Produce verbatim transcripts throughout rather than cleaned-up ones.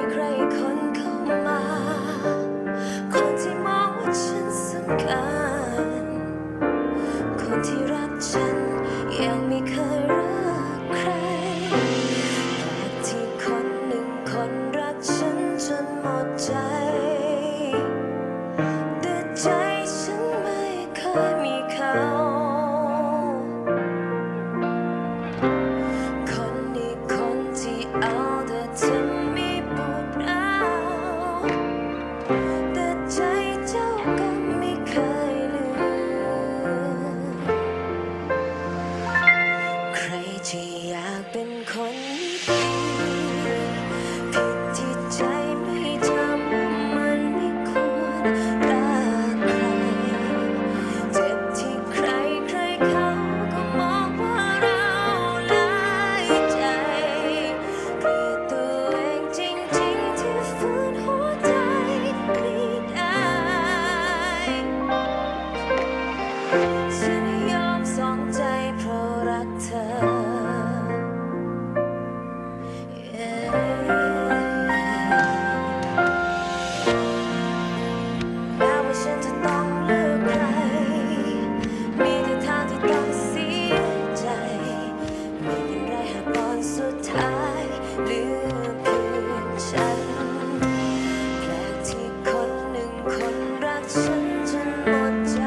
ใครคนเข้ามาคนที่มองว่าฉันสำคัญคนที่รักฉันยังไม่เคยรักใครแปลกที่คนหนึ่งคนรักฉันจนหมดใจแต่ใจฉันไม่เคยมีเขาคนนี้คนที่เอาแต่ทำไม่ปวดร้าวแต่ใจเจ้าก็ไม่เคยลืมใครที่อยากเป็นคนดีผิดที่ใจไม่จำว่ามันไม่ควรรักใครเจ็บที่ใครใครเขาก็มองว่าเราหลายใจเกลียดตัวเองจริงๆที่ฝืนหัวใจไม่ได้ฉันยอมสองใจเพราะรักเธอแม้ว่าฉันจะต้องเลือกใครมีแต่ทางที่ต้องเสียใจไม่เป็นไรหากตอนสุดท้ายเหลือเพียงฉันแปลกที่คนหนึ่งคนรักฉันจนหมดใจ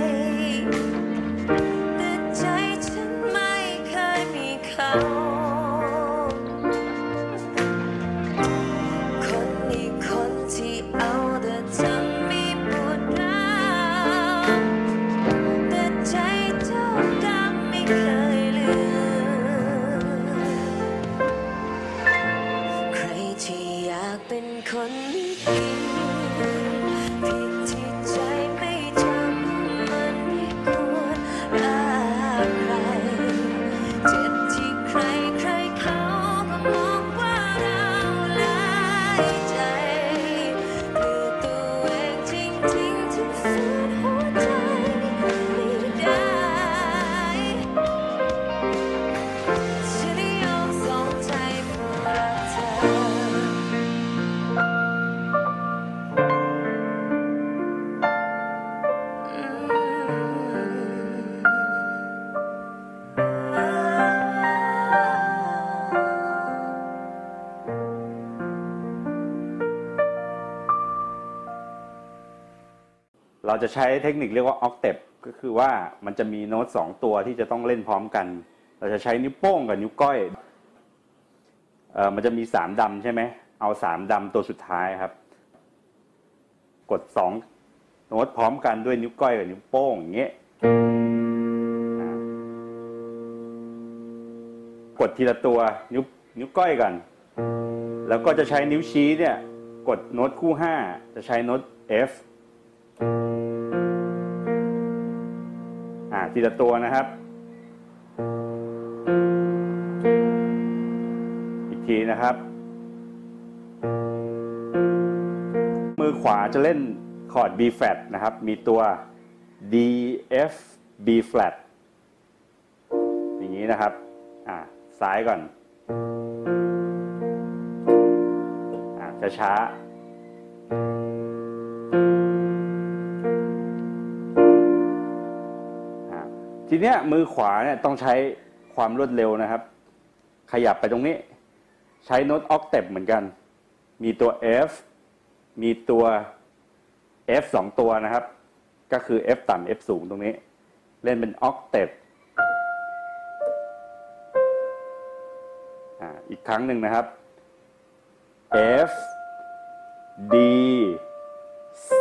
แต่ใจฉันไม่เคยมีเขาคนนี้คนที่เอาแต่ทำไม่ปวดร้าวแต่ใจเจ้าก็ไม่เคยลืมใครที่อยากเป็นคนดีผิดที่ใจไม่จำมันไม่ควรรักใครเจ็บที่ใครใครเขาก็มองว่าเราหลายใจเกลียดตัวเองจริงๆที่ฝืนหัวใจไม่ได้ฉันยอมสองใจเพราะรักเธอเราจะใช้เทคนิคเรียกว่าออกเทปก็คือว่ามันจะมีโน้ตสองตัวที่จะต้องเล่นพร้อมกันเราจะใช้นิ้วโป้งกับนิ้วก้อยเอ่อมันจะมีสามดำใช่ไหมเอาสามดำตัวสุดท้ายครับกดสองโน้ตพร้อมกันด้วยนิ้วก้อยกับนิ้วโป้งอย่างเงี้ยกดทีละตัวนิ้วนิ้วก้อยกันแล้วก็จะใช้นิ้วชี้เนี่ยกดโน้ตคู่ห้าจะใช้โน้ต F อ่าทีละตัวนะครับอีกทีนะครับมือขวาจะเล่นคอร์ด B flat นะครับมีตัว D F B flat อย่างนี้นะครับอ่าซ้ายก่อนอ่าช้าๆทีเนี้ยมือขวาเนี่ยต้องใช้ความรวดเร็วนะครับขยับไปตรงนี้ใช้โน้ตออกเทปเหมือนกันมีตัว F มีตัว F สองตัวนะครับก็คือ F ต่ำ F สูงตรงนี้เล่นเป็นออกเทปอ่าอีกครั้งหนึ่งนะครับ F D C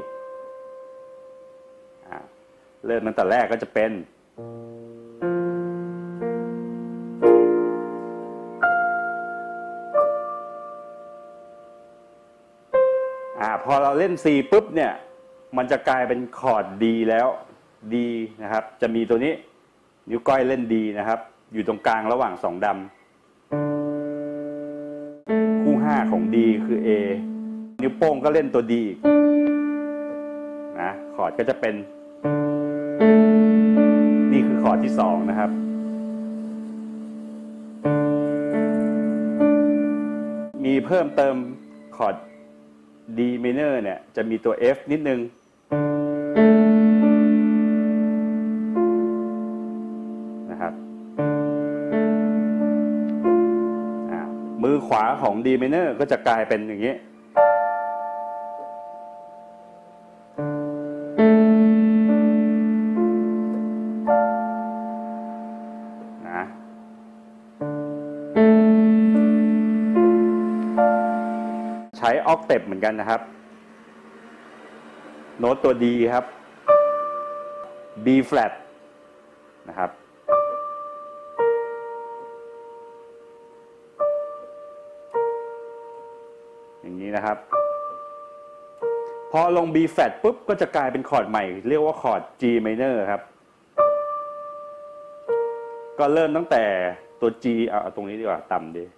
อ่าเริ่มตั้งแต่แรกก็จะเป็นอ่าพอเราเล่น C ปุ๊บเนี่ยมันจะกลายเป็นคอร์ด D แล้ว D นะครับจะมีตัวนี้นิ้วก้อยเล่น D นะครับอยู่ตรงกลางระหว่างสองดำคู่ห้าของ D คือ A นิ้วโป้งก็เล่นตัว D นะคอร์ดก็จะเป็นนี่คือคอร์ดที่สองนะครับ มีเพิ่มเติมคอร์ด D minor เนี่ยจะมีตัว F นิดนึงนะครับมือขวาของ D minor ก็จะกลายเป็นอย่างนี้นะใช้ออกเทปเหมือนกันนะครับโน้ตตัว D ครับ B flat นะครับอย่างนี้นะครับพอลง B flat ปุ๊บก็จะกลายเป็นคอร์ดใหม่เรียกว่าคอร์ด G minor ครับก็เริ่มตั้งแต่ตัว G เอาตรงนี้ดีกว่าต่ำดี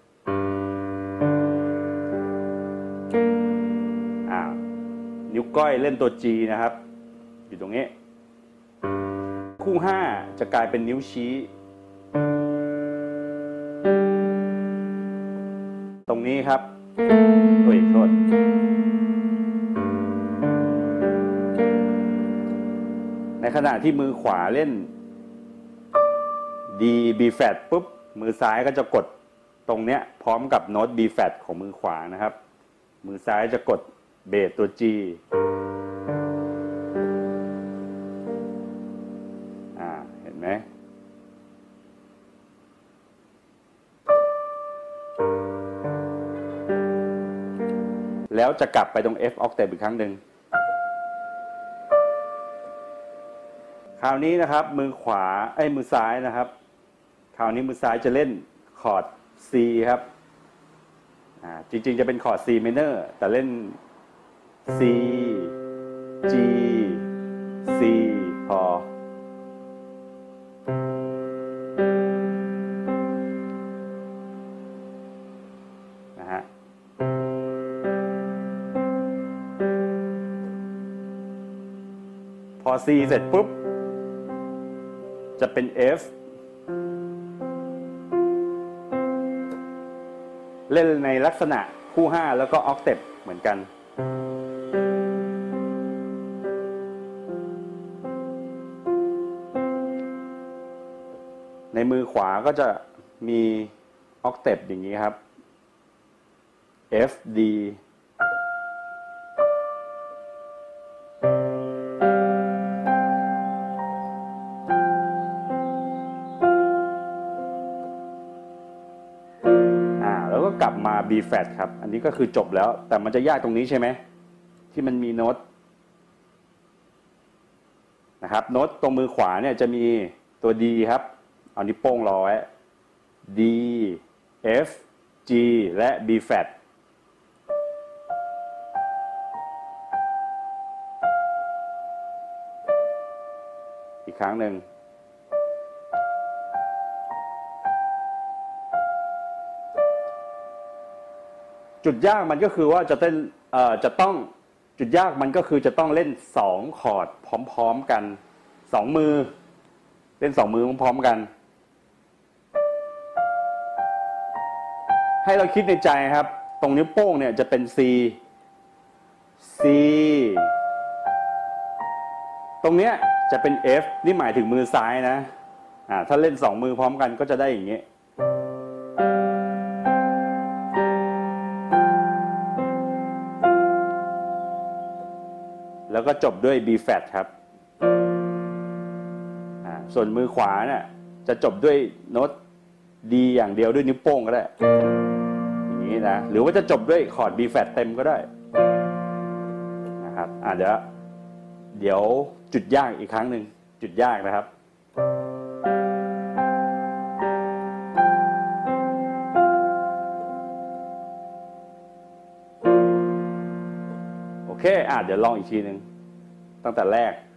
อ่านิ้วก้อยเล่นตัว G นะครับอยู่ตรงนี้คู่ห้าจะกลายเป็นนิ้วชี้ตรงนี้ครับโอ้ยโทษในขณะที่มือขวาเล่น D B flat ปุ๊บมือซ้ายก็จะกดตรงเนี้ยพร้อมกับโน้ต B flat ของมือขวานะครับมือซ้ายจะกดเบสตัว G อ่าเห็นไหมแล้วจะกลับไปตรง F octave อีกครั้งหนึ่งคราวนี้นะครับมือขวาไอ้มือซ้ายนะครับคราวนี้มือซ้ายจะเล่นคอร์ด C ครับอ่าจริงๆจะเป็นคอร์ด C minor แต่เล่น C G C พอนะฮะพอ C เสร็จปุ๊บจะเป็น F เล่นในลักษณะคู่ห้าแล้วก็ออกเทปเหมือนกันในมือขวาก็จะมีออกเทปอย่างนี้ครับ F Dกลับมา B flat ครับอันนี้ก็คือจบแล้วแต่มันจะยากตรงนี้ใช่ไหมที่มันมีโน้ตนะครับโน้ตตรงมือขวาเนี่ยจะมีตัว D ครับเอานิ้วโป้งรอไว้ D F G และ B flat อีกครั้งหนึ่งจุดยากมันก็คือว่าจะเต้นเอ่อจะต้องจุดยากมันก็คือจะต้องเล่นสองคอร์ดพร้อมๆกันสองมือเล่นสองมือพร้อมๆกันให้เราคิดในใจครับตรงนิ้วโป้งเนี่ยจะเป็น C C ตรงเนี้ยจะเป็น F นี่หมายถึงมือซ้ายนะอ่าถ้าเล่นสองมือพร้อมกันก็จะได้อย่างนี้แล้วก็จบด้วย B flat ครับส่วนมือขวาเนี่ยจะจบด้วยโน้ต D อย่างเดียวด้วยนิ้วโป้งก็ได้อย่างนี้นะหรือว่าจะจบด้วยคอร์ด B flat เต็มก็ได้นะครับอ่ะเดี๋ยวเดี๋ยวจุดยากอีกครั้งหนึ่งจุดยากนะครับโอเคอ่ะเดี๋ยวลองอีกทีหนึ่งตั้งแต่แรก